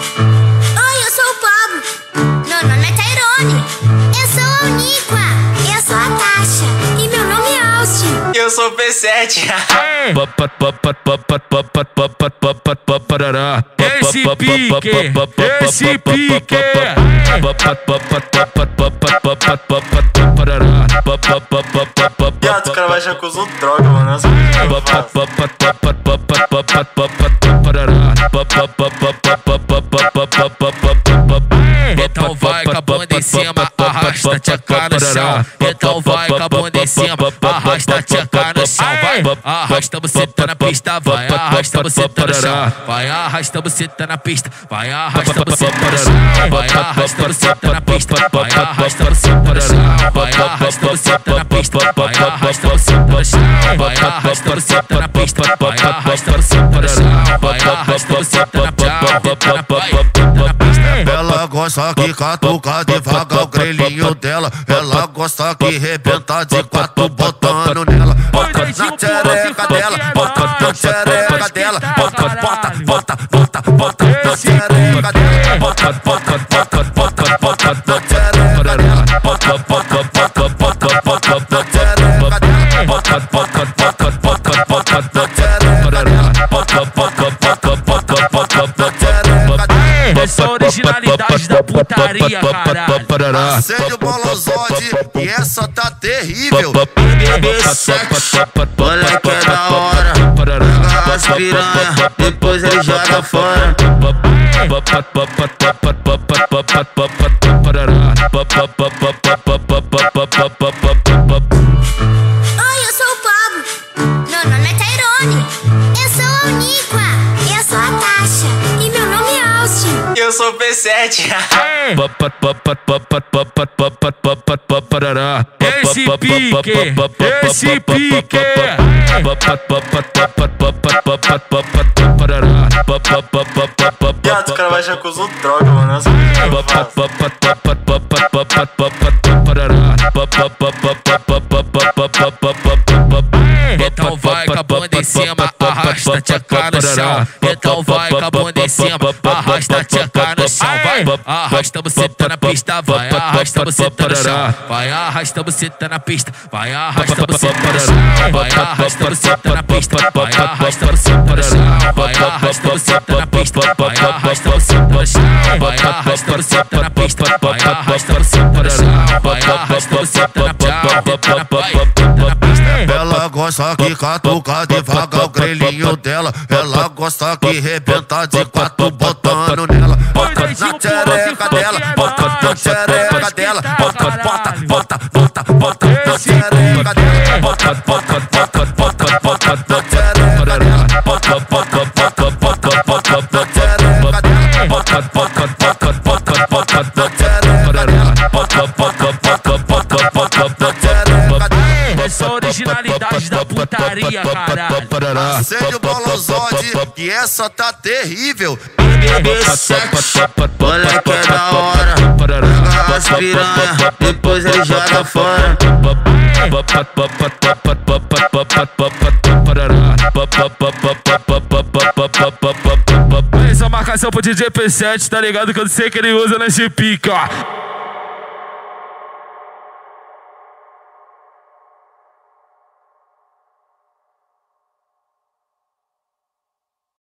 Oi, eu sou o Pablo. Meu nome é Tairone. Eu sou a Uniqua. Eu sou a Tasha. E meu nome é Austin. Eu sou o P7. Esse pique, esse pique. Viado, os caras vão achar que eu uso droga, mano. Então vai com a bunda em cima, arrasta tcheca no chão. Então vai com a bunda em cima, arrasta tcheca no chão. Vai, arrasta buceta na pista, vai, arrasta buceta no chão. Vai, arrasta buceta na pista, vai, arrasta buceta no chão. Vai, arrasta buceta na pista, vai, arrasta buceta no chão. Vai, arrasta buceta na pista, vai, arrasta buceta no chão. Vai, arrasta buceta na pista, vai, arrasta buceta no chão. Vai, arrasta buceta na pista. Ela gosta que catuca devagar o grelhinho dela. Ela gosta que rebenta de quatro botando nela. Bota na xereca dela, bota na xereca dela. Bota, bota, bota, bota, bota na xereca dela. Bota, bota, bota, bota, bota na xereca dela. Bota, bota, bota, bota, bota na xereca dela. Bota, bota, bota, bota, bota na xereca dela. Bota, bota, bota, bota, bota na xereca dela. Essa originalidade da putaria, caralho. Acende o bolozode e essa tá terrível. Olha que é da hora. Pega as piranha, depois ele joga fora. Oi, eu sou o Pablo. Meu nome é Tairone. Eu sou a Uniqua. Eu sou a Tasha. E meu nome é Austin. Eu sou o P7. Esse pique, esse pique. Viado, os caras vão achar que eu uso droga, mano. Então vai com a bunda em cima, arrasta tcheca no chão. Então vai com a bunda em cima, arrasta tcheca no chão. Vai, arrasta buceta na pista, vai, arrasta buceta no chão. Vai, arrasta buceta na pista, vai, arrasta buceta no chão. Vai, arrasta buceta na pista, vai, arrasta buceta no chão. Vai, arrasta buceta na pista, vai, arrasta buceta no chão. Vai, arrasta buceta na pista, vai, arrasta buceta no chão. Vai, arrasta buceta na pista. Ela gosta que catuca devagar o grelhinho dela. Ela gosta que rebenta de quatro botando nela. Bota na xereca dela, bota na xereca dela. Bota, bota, bota, bota, bota na xereca dela. Bota, bota, bota, bota, bota na xereca dela. Bota, bota, bota, bota, bota na xereca dela. Bota, bota, bota, bota, bota na xereca dela. Bota, bota, bota, bota, bota na xereca dela. Essa originalidade da putaria, caralho. Acende o bolozode e essa tá terrível. Olha que é da hora. Pega as piranha, depois ele joga fora. Essa marcação pro DJ P7, tá ligado? Que eu sei que ele usa nesse pica.